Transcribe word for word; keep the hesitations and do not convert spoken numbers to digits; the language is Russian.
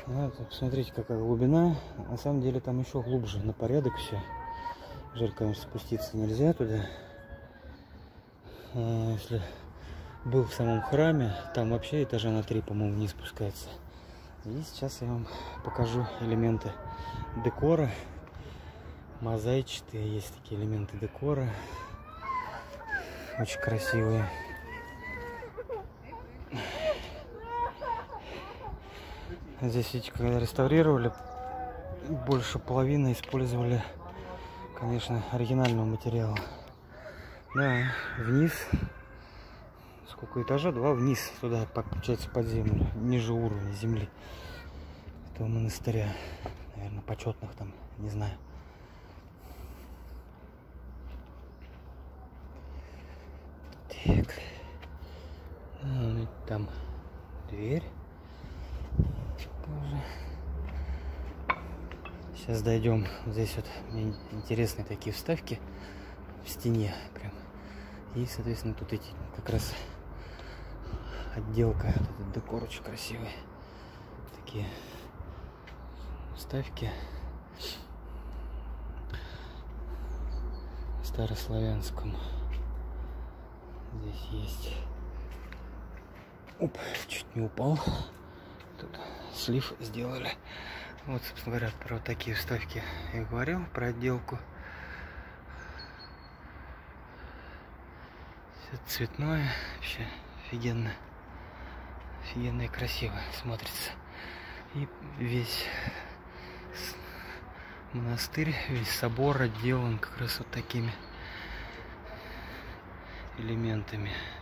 Вот, посмотрите, какая глубина. На самом деле там еще глубже, на порядок все. Жаль, конечно, спуститься нельзя туда. А если был в самом храме, там вообще этажа на три, по-моему, не спускается. И сейчас я вам покажу элементы декора. Мозаичатые есть такие элементы декора. Очень красивые. Здесь, видите, когда реставрировали, больше половины использовали, конечно, оригинального материала. Да, вниз. Сколько этажа? Два вниз. Туда, получается, под землю. Ниже уровня земли этого монастыря. Наверное, почетных там, не знаю. Так. Ну, там дверь. Тоже. Сейчас дойдем. Здесь вот интересные такие вставки в стене. Прям. И, соответственно, тут эти как раз отделка. Этот декор очень красивый. Такие вставки. Старославянском. Здесь есть. Оп, чуть не упал. Тут слив сделали. Вот, собственно говоря, про вот такие вставки я говорил, про отделку. Все цветное, вообще офигенно. Офигенно и красиво смотрится. И весь монастырь, весь собор отделан как раз вот такими элементами.